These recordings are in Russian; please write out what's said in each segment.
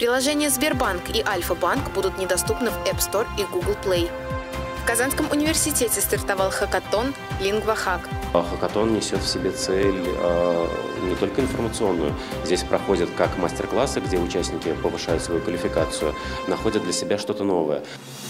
Приложения Сбербанк и Альфа-банк будут недоступны в App Store и Google Play. В Казанском университете стартовал хакатон «Лингва-хак». Хакатон несет в себе цель не только информационную. Здесь проходят как мастер-классы, где участники повышают свою квалификацию, находят для себя что-то новое.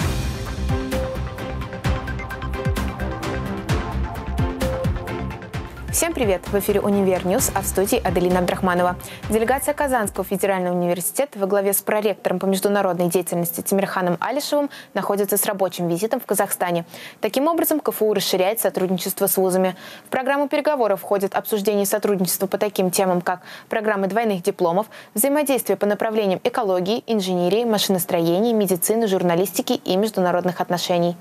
Всем привет! В эфире «Универньюз», а в студии Аделина Абдрахманова. Делегация Казанского федерального университета во главе с проректором по международной деятельности Тимирханом Алишевым находится с рабочим визитом в Казахстане. Таким образом, КФУ расширяет сотрудничество с вузами. В программу переговоров входит обсуждение сотрудничества по таким темам, как программы двойных дипломов, взаимодействие по направлениям экологии, инженерии, машиностроения, медицины, журналистики и международных отношений.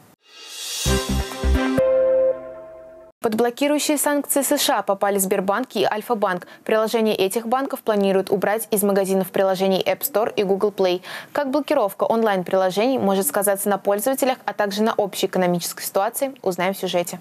Под блокирующие санкции США попали Сбербанк и Альфа-банк. Приложения этих банков планируют убрать из магазинов приложений App Store и Google Play. Как блокировка онлайн-приложений может сказаться на пользователях, а также на общей экономической ситуации, узнаем в сюжете.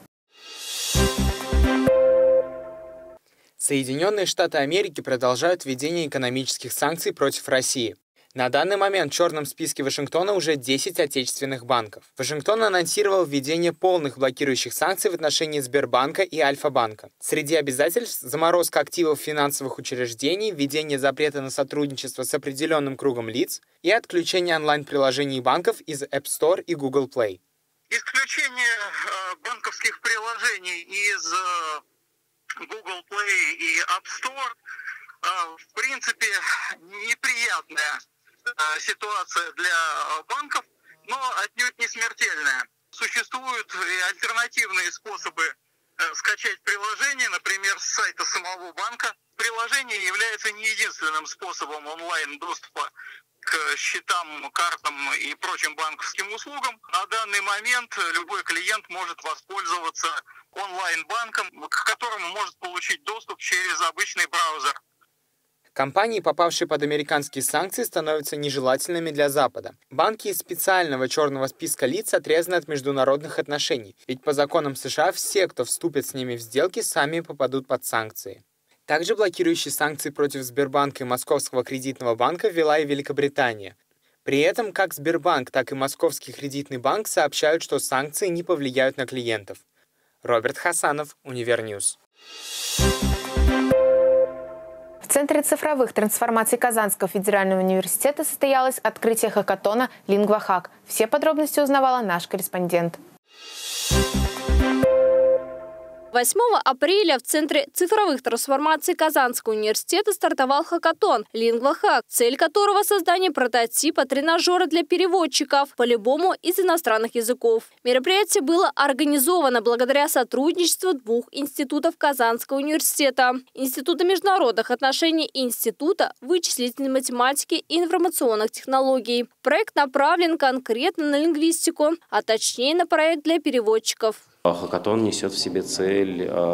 Соединенные Штаты Америки продолжают введение экономических санкций против России. На данный момент в черном списке Вашингтона уже 10 отечественных банков. Вашингтон анонсировал введение полных блокирующих санкций в отношении Сбербанка и Альфа-банка. Среди обязательств – заморозка активов финансовых учреждений, введение запрета на сотрудничество с определенным кругом лиц и отключение онлайн-приложений банков из App Store и Google Play. Исключение банковских приложений из Google Play и App Store в принципе неприятная ситуация для банков, но отнюдь не смертельная. Существуют и альтернативные способы скачать приложение, например, с сайта самого банка. Приложение является не единственным способом онлайн-доступа к счетам, картам и прочим банковским услугам. На данный момент любой клиент может воспользоваться онлайн-банком, к которому может получить доступ через обычный браузер. Компании, попавшие под американские санкции, становятся нежелательными для Запада. Банки из специального черного списка лиц отрезаны от международных отношений, ведь по законам США все, кто вступит с ними в сделки, сами попадут под санкции. Также блокирующие санкции против Сбербанка и Московского кредитного банка ввела и Великобритания. При этом как Сбербанк, так и Московский кредитный банк сообщают, что санкции не повлияют на клиентов. Роберт Хасанов, Универньюз. В Центре цифровых трансформаций Казанского федерального университета состоялось открытие хакатона «Лингва-хак». Все подробности узнавала наш корреспондент. 8 апреля в Центре цифровых трансформаций Казанского университета стартовал хакатон «Лингва-хак», цель которого – создание прототипа тренажера для переводчиков по любому из иностранных языков. Мероприятие было организовано благодаря сотрудничеству двух институтов Казанского университета – Института международных отношений и Института вычислительной математики и информационных технологий. Проект направлен конкретно на лингвистику, а точнее на проект для переводчиков. Хакатон несет в себе цель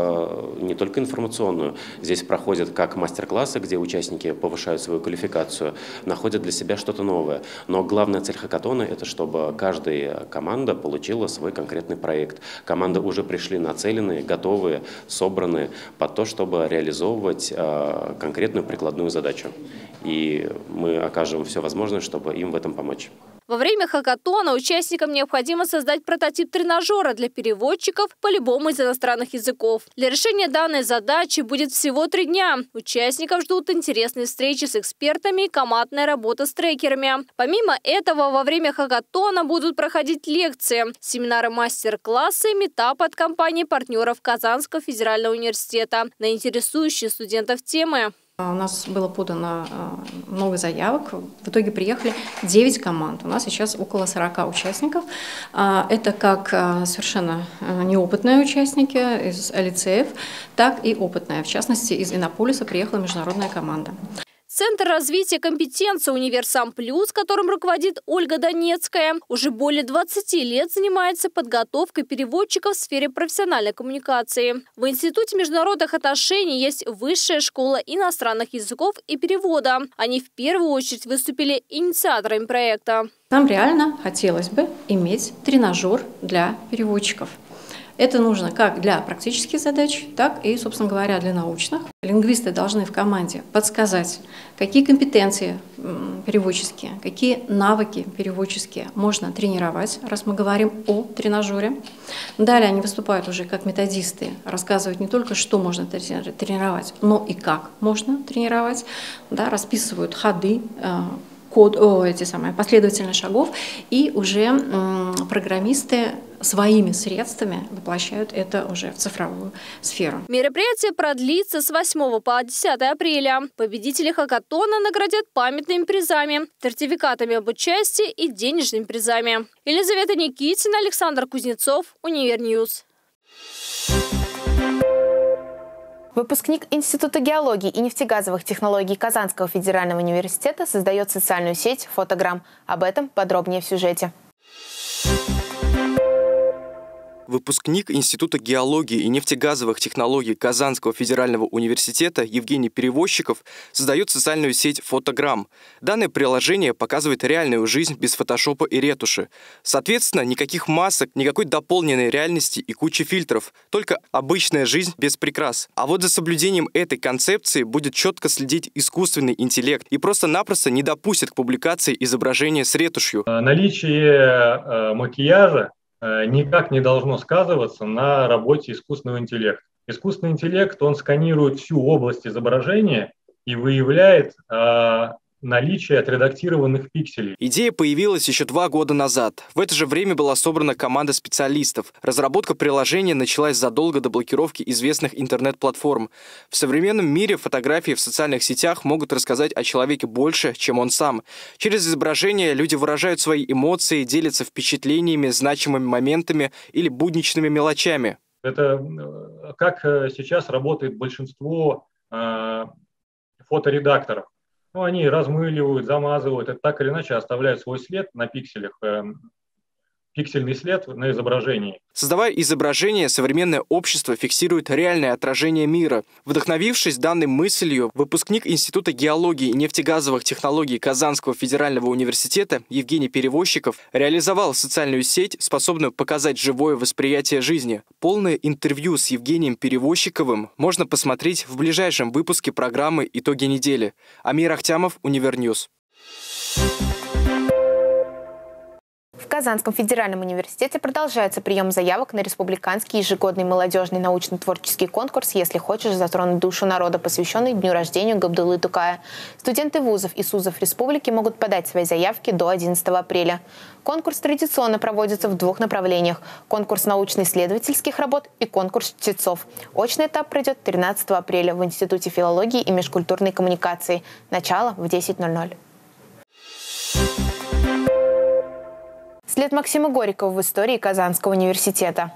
не только информационную. Здесь проходят как мастер-классы, где участники повышают свою квалификацию, находят для себя что-то новое. Но главная цель хакатона – это чтобы каждая команда получила свой конкретный проект. Команды уже пришли нацеленные, готовые, собранные под то, чтобы реализовывать конкретную прикладную задачу. И мы окажем все возможное, чтобы им в этом помочь. Во время хакатона участникам необходимо создать прототип тренажера для переводчиков по любому из иностранных языков. Для решения данной задачи будет всего 3 дня. Участников ждут интересные встречи с экспертами и командная работа с трекерами. Помимо этого, во время хакатона будут проходить лекции, семинары, мастер-классы, митапы от компаний-партнеров Казанского федерального университета на интересующие студентов темы. У нас было подано много заявок. В итоге приехали 9 команд. У нас сейчас около 40 участников. Это как совершенно неопытные участники из лицеев, так и опытные. В частности, из Иннополиса приехала международная команда. Центр развития компетенций «Универсам Плюс», которым руководит Ольга Донецкая, уже более 20 лет занимается подготовкой переводчиков в сфере профессиональной коммуникации. В Институте международных отношений есть Высшая школа иностранных языков и перевода. Они в первую очередь выступили инициаторами проекта. Нам реально хотелось бы иметь тренажер для переводчиков. Это нужно как для практических задач, так и, собственно говоря, для научных. Лингвисты должны в команде подсказать, какие компетенции переводческие, какие навыки переводческие можно тренировать, раз мы говорим о тренажере. Далее они выступают уже как методисты, рассказывают не только, что можно тренировать, но и как можно тренировать, да, расписывают ходы, последовательность шагов, и уже программисты своими средствами воплощают это уже в цифровую сферу. Мероприятие продлится с 8 по 10 апреля. Победители хакатона наградят памятными призами, сертификатами об участии и денежными призами. Елизавета Никитина, Александр Кузнецов, Универньюз. Выпускник Института геологии и нефтегазовых технологий Казанского федерального университета создает социальную сеть «Фотограмм». Об этом подробнее в сюжете. Выпускник Института геологии и нефтегазовых технологий Казанского федерального университета Евгений Перевозчиков создает социальную сеть «Фотограмм». Данное приложение показывает реальную жизнь без фотошопа и ретуши. Соответственно, никаких масок, никакой дополненной реальности и кучи фильтров, только обычная жизнь без прикрас. А вот за соблюдением этой концепции будет четко следить искусственный интеллект и просто-напросто не допустит к публикации изображения с ретушью. Наличие макияжа никак не должно сказываться на работе искусственного интеллекта. Искусственный интеллект, он сканирует всю область изображения и выявляет наличие отредактированных пикселей. Идея появилась еще 2 года назад. В это же время была собрана команда специалистов. Разработка приложения началась задолго до блокировки известных интернет-платформ. В современном мире фотографии в социальных сетях могут рассказать о человеке больше, чем он сам. Через изображение люди выражают свои эмоции, делятся впечатлениями, значимыми моментами или будничными мелочами. Это как сейчас работает большинство фоторедакторов. Они размыливают, замазывают, это так или иначе оставляют свой след на пикселях, пиксельный след на изображении. Создавая изображение, современное общество фиксирует реальное отражение мира. Вдохновившись данной мыслью, выпускник Института геологии и нефтегазовых технологий Казанского федерального университета Евгений Перевозчиков реализовал социальную сеть, способную показать живое восприятие жизни. Полное интервью с Евгением Перевозчиковым можно посмотреть в ближайшем выпуске программы «Итоги недели». Амир Ахтямов, Универньюз. В Казанском федеральном университете продолжается прием заявок на республиканский ежегодный молодежный научно-творческий конкурс «Если хочешь затронуть душу народа», посвященный дню рождения Габдуллы Тукая. Студенты вузов и СУЗов республики могут подать свои заявки до 11 апреля. Конкурс традиционно проводится в 2 направлениях – конкурс научно-исследовательских работ и конкурс чтецов. Очный этап пройдет 13 апреля в Институте филологии и межкультурной коммуникации. Начало в 10:00. След Максима Горького в истории Казанского университета.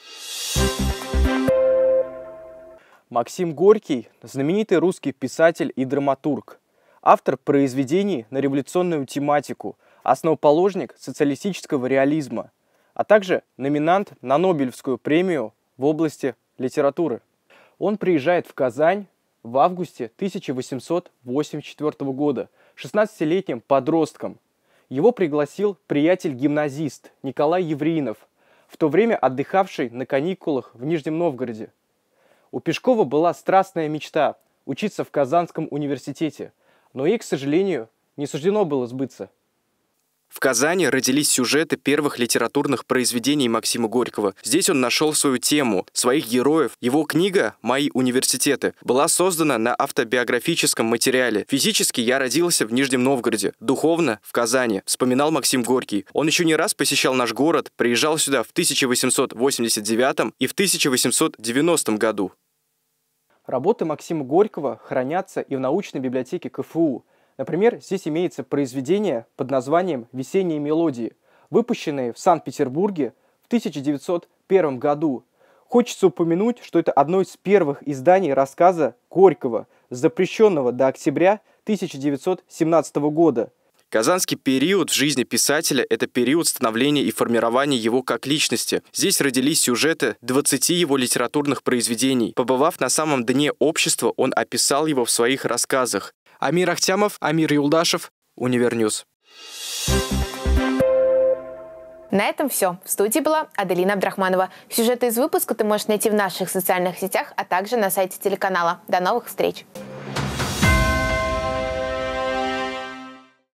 Максим Горький – знаменитый русский писатель и драматург, автор произведений на революционную тематику, основоположник социалистического реализма, а также номинант на Нобелевскую премию в области литературы. Он приезжает в Казань в августе 1884 года 16-летним подростком. Его пригласил приятель-гимназист Николай Евринов, в то время отдыхавший на каникулах в Нижнем Новгороде. У Пешкова была страстная мечта – учиться в Казанском университете, но ей, к сожалению, не суждено было сбыться. В Казани родились сюжеты первых литературных произведений Максима Горького. Здесь он нашел свою тему, своих героев. Его книга «Мои университеты» была создана на автобиографическом материале. Физически я родился в Нижнем Новгороде, духовно – в Казани, вспоминал Максим Горький. Он еще не раз посещал наш город, приезжал сюда в 1889 и в 1890 году. Работы Максима Горького хранятся и в научной библиотеке КФУ. Например, здесь имеется произведение под названием «Весенние мелодии», выпущенное в Санкт-Петербурге в 1901 году. Хочется упомянуть, что это одно из первых изданий рассказа Горького, запрещенного до октября 1917 года. Казанский период в жизни писателя – это период становления и формирования его как личности. Здесь родились сюжеты 20 его литературных произведений. Побывав на самом дне общества, он описал его в своих рассказах. Амир Ахтямов, Амир Юлдашев, Универньюз. На этом все. В студии была Аделина Абдрахманова. Сюжеты из выпуска ты можешь найти в наших социальных сетях, а также на сайте телеканала. До новых встреч!